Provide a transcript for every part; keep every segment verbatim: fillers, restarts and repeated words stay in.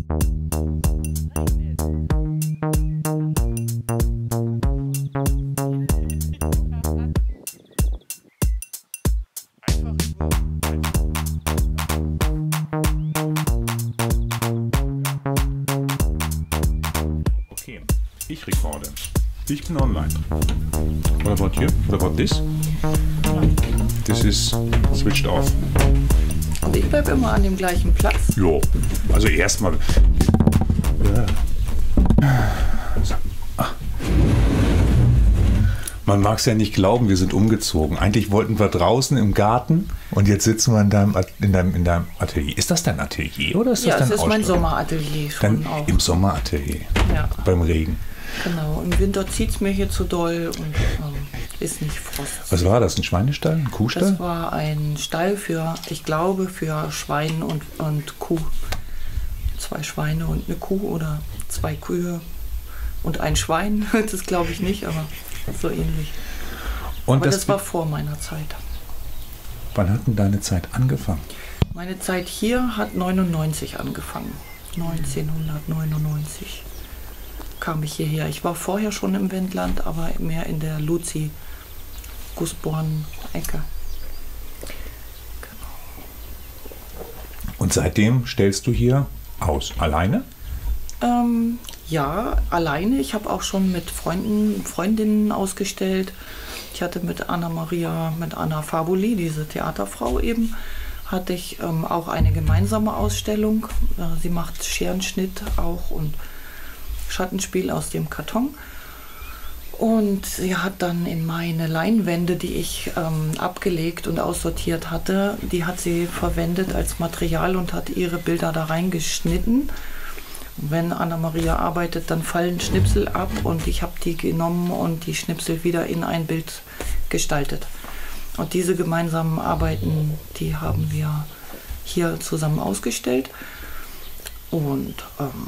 Ich recorde. Ich bin online. What about you? What about this? This is switched off. Und ich bleibe immer an dem gleichen Platz. Jo, also erstmal. So. Man mag es ja nicht glauben, wir sind umgezogen. Eigentlich wollten wir draußen im Garten und jetzt sitzen wir in deinem, in deinem, in deinem Atelier. Ist das dein Atelier oder ist das ja, dein das ist mein Ausstellung? Sommeratelier schon Dann auch. Im Sommeratelier, ja. Beim Regen. Genau, im Winter zieht es mir hier zu doll und ähm, ist nicht Frost. Was war das, ein Schweinestall, ein Kuhstall? Das war ein Stall für, ich glaube, für Schwein und, und Kuh. Zwei Schweine und eine Kuh oder zwei Kühe und ein Schwein, das glaube ich nicht, aber so ähnlich. Und aber das, das war vor meiner Zeit. Wann hat denn deine Zeit angefangen? Meine Zeit hier hat neunundneunzig angefangen. neunzehnhundertneunundneunzig kam ich hierher. Ich war vorher schon im Wendland, aber mehr in der Luzi, Gußborn-Ecke. Genau. Und seitdem stellst du hier aus? Alleine? Ähm, ja, alleine. Ich habe auch schon mit Freunden, Freundinnen ausgestellt. Ich hatte mit Anna Maria, mit Anna Fabuli, diese Theaterfrau eben, hatte ich ähm, auch eine gemeinsame Ausstellung. Äh, sie macht Scherenschnitt auch und Schattenspiel aus dem Karton. Und sie hat dann in meine Leinwände, die ich ähm, abgelegt und aussortiert hatte, die hat sie verwendet als Material und hat ihre Bilder da reingeschnitten. Wenn Anna Maria arbeitet, dann fallen Schnipsel ab und ich habe die genommen und die Schnipsel wieder in ein Bild gestaltet. Und diese gemeinsamen Arbeiten, die haben wir hier zusammen ausgestellt. Und ähm,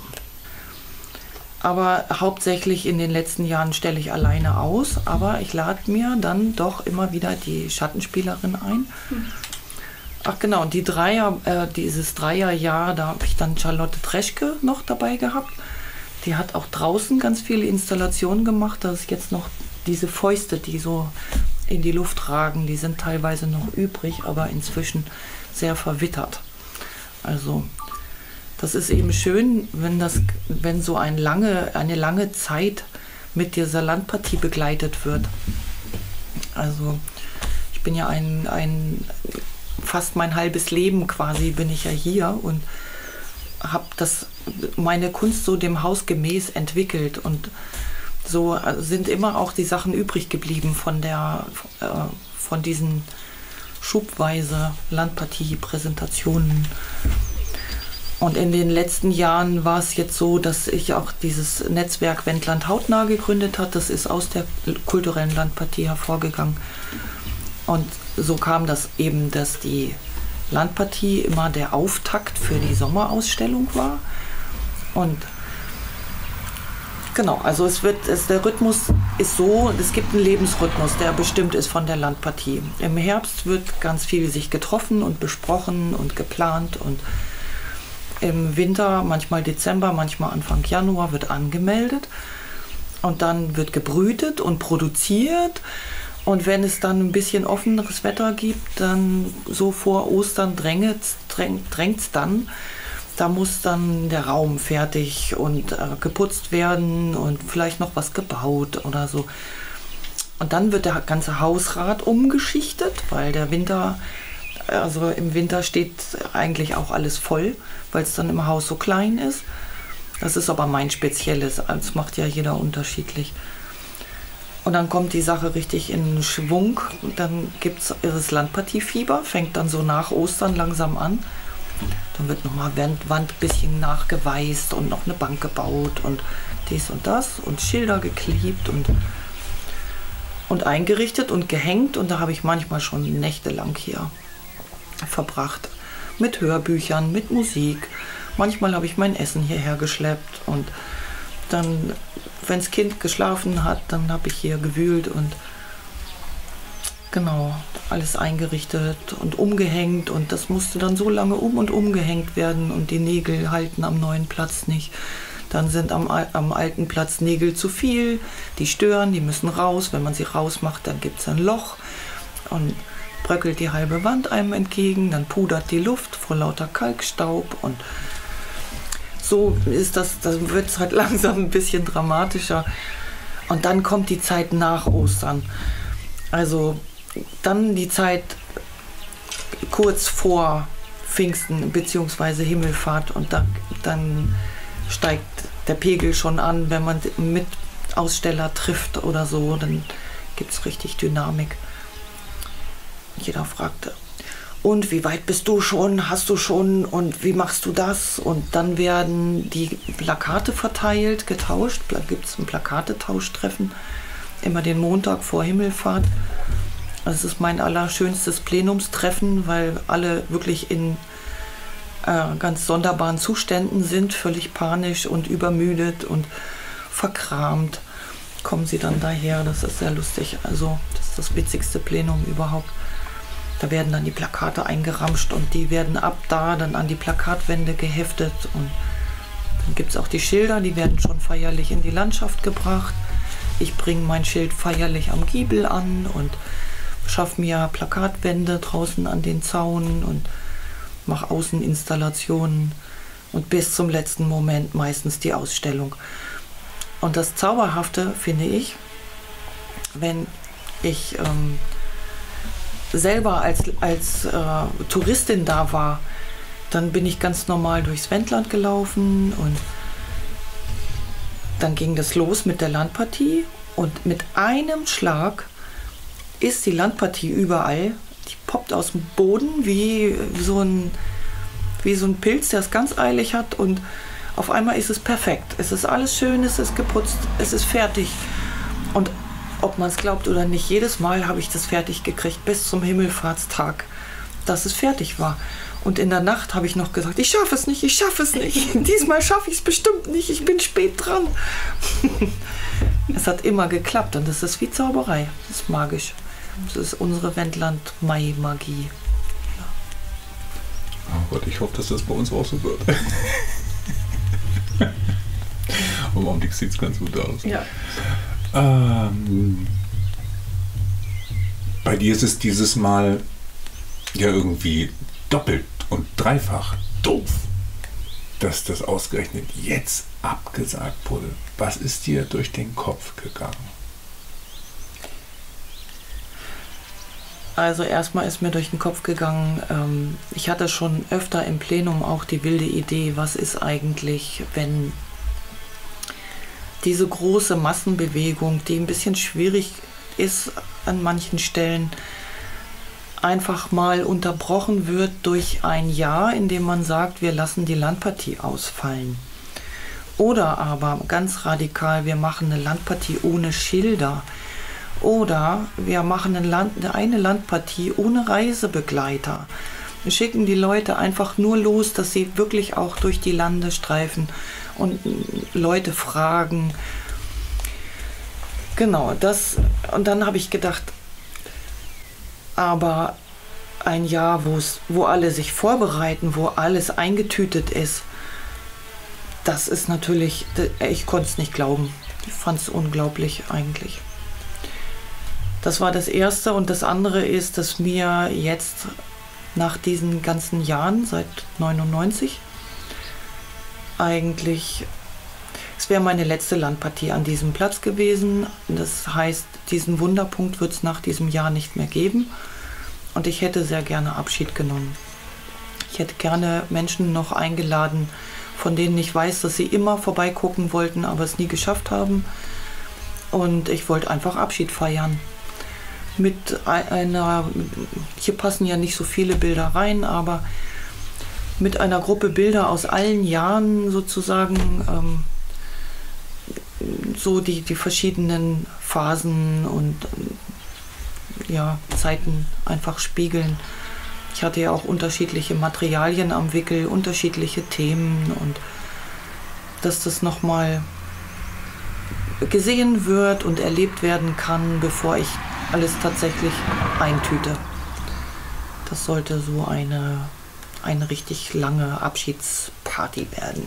aber hauptsächlich in den letzten Jahren stelle ich alleine aus, aber ich lade mir dann doch immer wieder die Schattenspielerin ein. Hm. Ach genau, und die Dreier, äh, dieses Dreierjahr, da habe ich dann Charlotte Treschke noch dabei gehabt. Die hat auch draußen ganz viele Installationen gemacht. Da ist jetzt noch diese Fäuste, die so in die Luft ragen, die sind teilweise noch übrig, aber inzwischen sehr verwittert. Also das ist eben schön, wenn, das, wenn so ein lange, eine lange Zeit mit dieser Landpartie begleitet wird. Also ich bin ja ein, ein fast mein halbes Leben quasi bin ich ja hier und habe das meine Kunst so dem Haus gemäß entwickelt und so sind immer auch die Sachen übrig geblieben von der äh, von diesen schubweise Landpartie-Präsentationen. Und in den letzten Jahren war es jetzt so, dass ich auch dieses Netzwerk Wendland hautnah gegründet habe. Das ist aus der kulturellen Landpartie hervorgegangen. Und so kam das eben, dass die Landpartie immer der Auftakt für die Sommerausstellung war. Und genau, also es wird, es, der Rhythmus ist so, es gibt einen Lebensrhythmus, der bestimmt ist von der Landpartie. Im Herbst wird ganz viel sich getroffen und besprochen und geplant und im Winter, manchmal Dezember, manchmal Anfang Januar, wird angemeldet und dann wird gebrütet und produziert. Und wenn es dann ein bisschen offeneres Wetter gibt, dann so vor Ostern drängt es drängt, dann. Da muss dann der Raum fertig und äh, geputzt werden und vielleicht noch was gebaut oder so. Und dann wird der ganze Hausrat umgeschichtet, weil der Winter, also im Winter steht eigentlich auch alles voll, weil es dann im Haus so klein ist. Das ist aber mein Spezielles, das macht ja jeder unterschiedlich. Und dann kommt die Sache richtig in Schwung. Dann gibt es das Landpartiefieber, fängt dann so nach Ostern langsam an. Dann wird nochmal Wand, Wand ein bisschen nachgeweißt und noch eine Bank gebaut und dies und das und Schilder geklebt und, und eingerichtet und gehängt. Und da habe ich manchmal schon nächtelang hier verbracht. Mit Hörbüchern, mit Musik. Manchmal habe ich mein Essen hierher geschleppt und dann, wenn das Kind geschlafen hat, dann habe ich hier gewühlt und Genau, alles eingerichtet und umgehängt und das musste dann so lange um und umgehängt werden und die Nägel halten am neuen Platz nicht. Dann sind am, am alten Platz Nägel zu viel, die stören, die müssen raus. Wenn man sie rausmacht, dann gibt es ein Loch und bröckelt die halbe Wand einem entgegen, dann pudert die Luft vor lauter Kalkstaub und so ist das, dann wird es halt langsam ein bisschen dramatischer. Und dann kommt die Zeit nach Ostern. Also dann die Zeit kurz vor Pfingsten bzw. Himmelfahrt und da, dann steigt der Pegel schon an, wenn man mit Aussteller trifft oder so, dann gibt es richtig Dynamik. Jeder fragte, und wie weit bist du schon, hast du schon und wie machst du das? Und dann werden die Plakate verteilt, getauscht, da gibt es ein Plakatetausch-Treffen, immer den Montag vor Himmelfahrt. Das ist mein allerschönstes Plenumstreffen, weil alle wirklich in äh, ganz sonderbaren Zuständen sind, völlig panisch und übermüdet und verkramt. Kommen sie dann daher, das ist sehr lustig. Also das ist das witzigste Plenum überhaupt. Da werden dann die Plakate eingeramscht und die werden ab da dann an die Plakatwände geheftet. Und dann gibt es auch die Schilder, die werden schon feierlich in die Landschaft gebracht. Ich bringe mein Schild feierlich am Giebel an und schaffe mir Plakatwände draußen an den Zaun und mache Außeninstallationen und bis zum letzten Moment meistens die Ausstellung. Und das Zauberhafte finde ich, wenn ich ähm, selber als, als äh, Touristin da war, dann bin ich ganz normal durchs Wendland gelaufen und dann ging das los mit der Landpartie und mit einem Schlag ist die Landpartie überall. Die poppt aus dem Boden wie so ein, wie so ein Pilz, der es ganz eilig hat und auf einmal ist es perfekt. Es ist alles schön, es ist geputzt, es ist fertig. Und ob man es glaubt oder nicht, jedes Mal habe ich das fertig gekriegt, bis zum Himmelfahrtstag, dass es fertig war. Und in der Nacht habe ich noch gesagt, ich schaffe es nicht, ich schaffe es nicht. Diesmal schaffe ich es bestimmt nicht, ich bin spät dran. Es hat immer geklappt und das ist wie Zauberei, das ist magisch. Das ist unsere Wendland-Mai-Magie. Ja. Oh Gott, ich hoffe, dass das bei uns auch so wird. Im Augenblick sieht es ganz gut aus. Ja. Ähm, bei dir ist es dieses Mal ja irgendwie doppelt und dreifach doof, dass das ausgerechnet jetzt abgesagt wurde. Was ist dir durch den Kopf gegangen? Also erstmal ist mir durch den Kopf gegangen, ähm, ich hatte schon öfter im Plenum auch die wilde Idee, was ist eigentlich, wenn diese große Massenbewegung, die ein bisschen schwierig ist an manchen Stellen, einfach mal unterbrochen wird durch ein Jahr, in dem man sagt, wir lassen die Landpartie ausfallen. Oder aber ganz radikal, wir machen eine Landpartie ohne Schilder. Oder wir machen eine, Land, eine Landpartie ohne Reisebegleiter. Wir schicken die Leute einfach nur los, dass sie wirklich auch durch die Lande streifen und Leute fragen. Genau, das. Und dann habe ich gedacht, aber ein Jahr, wo's, wo alle sich vorbereiten, wo alles eingetütet ist, das ist natürlich, ich konnte es nicht glauben. Ich fand es unglaublich eigentlich. Das war das Erste. Und das andere ist, dass mir jetzt nach diesen ganzen Jahren, seit neunundneunzig, eigentlich, es wäre meine letzte Landpartie an diesem Platz gewesen. Das heißt, diesen Wunderpunkt wird es nach diesem Jahr nicht mehr geben. Und ich hätte sehr gerne Abschied genommen. Ich hätte gerne Menschen noch eingeladen, von denen ich weiß, dass sie immer vorbeigucken wollten, aber es nie geschafft haben. Und ich wollte einfach Abschied feiern. Mit einer, hier passen ja nicht so viele Bilder rein, aber mit einer Gruppe Bilder aus allen Jahren sozusagen, ähm, so die, die verschiedenen Phasen und ja, Zeiten einfach spiegeln. Ich hatte ja auch unterschiedliche Materialien am Wickel, unterschiedliche Themen und dass das nochmal gesehen wird und erlebt werden kann, bevor ich alles tatsächlich eintüte. Das sollte so eine, eine richtig lange Abschiedsparty werden.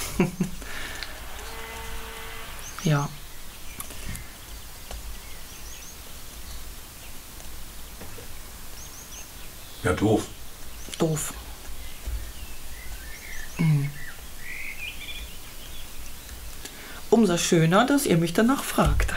Ja. Ja, doof. Doof. Mhm. Umso schöner, dass ihr mich danach fragt.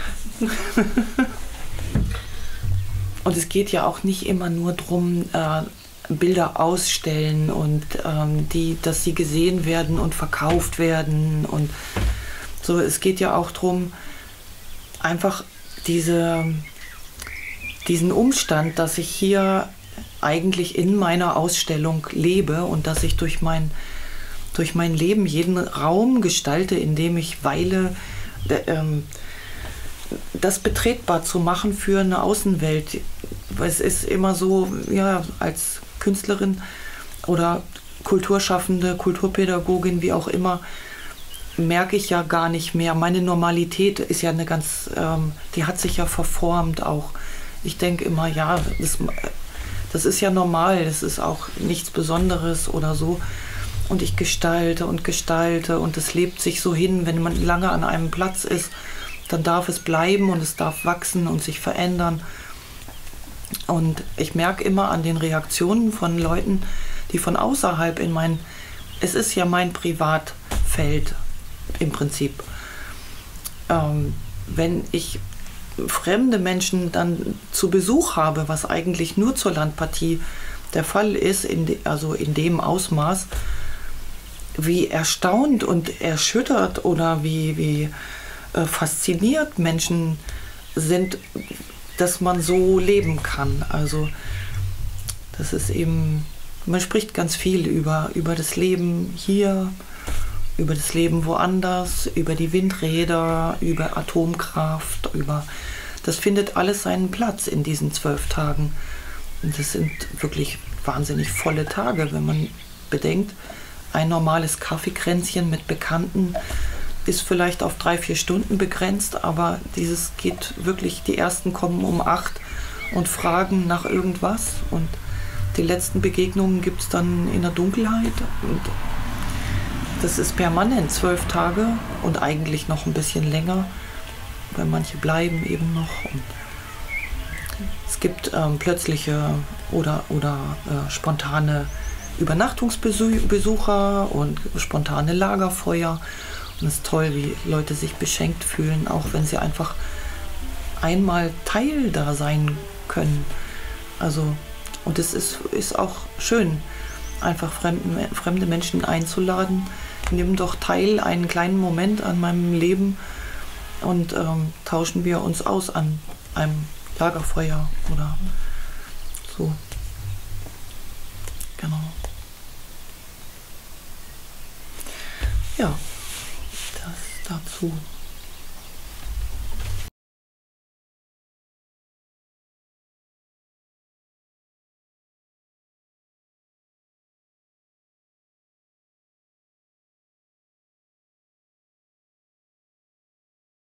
Und es geht ja auch nicht immer nur darum, äh, Bilder ausstellen und ähm, die, dass sie gesehen werden und verkauft werden. Und so, es geht ja auch darum, einfach diese, diesen Umstand, dass ich hier eigentlich in meiner Ausstellung lebe und dass ich durch mein, durch mein Leben jeden Raum gestalte, in dem ich weile, ähm, das betretbar zu machen für eine Außenwelt. Es ist immer so, ja, als Künstlerin oder Kulturschaffende, Kulturpädagogin, wie auch immer, merke ich ja gar nicht mehr. Meine Normalität ist ja eine ganz, ähm, die hat sich ja verformt auch. Ich denke immer, ja, das, das ist ja normal, das ist auch nichts Besonderes oder so. Und ich gestalte und gestalte und es lebt sich so hin, wenn man lange an einem Platz ist, dann darf es bleiben und es darf wachsen und sich verändern. Und ich merke immer an den Reaktionen von Leuten, die von außerhalb in mein, es ist ja mein Privatfeld im Prinzip. Ähm, wenn ich fremde Menschen dann zu Besuch habe, was eigentlich nur zur Landpartie der Fall ist, in de, also in dem Ausmaß, wie erstaunt und erschüttert oder wie, wie äh, fasziniert Menschen sind, dass man so leben kann. Also das ist eben, man spricht ganz viel über, über das Leben hier, über das Leben woanders, über die Windräder, über Atomkraft, über, das findet alles seinen Platz in diesen zwölf Tagen. Und das sind wirklich wahnsinnig volle Tage, wenn man bedenkt, ein normales Kaffeekränzchen mit Bekannten ist vielleicht auf drei, vier Stunden begrenzt, aber dieses geht wirklich, die ersten kommen um acht und fragen nach irgendwas und die letzten Begegnungen gibt es dann in der Dunkelheit und das ist permanent, zwölf Tage und eigentlich noch ein bisschen länger, weil manche bleiben eben noch. Und es gibt ähm, plötzliche oder, oder äh, spontane Übernachtungsbesucher und spontane Lagerfeuer. Und es ist toll, wie Leute sich beschenkt fühlen, auch wenn sie einfach einmal Teil da sein können. Also, und es ist, ist auch schön, einfach fremden, fremde Menschen einzuladen. Nimm doch teil, einen kleinen Moment an meinem Leben und ähm, tauschen wir uns aus an einem Lagerfeuer oder so. Genau. Ja, das dazu.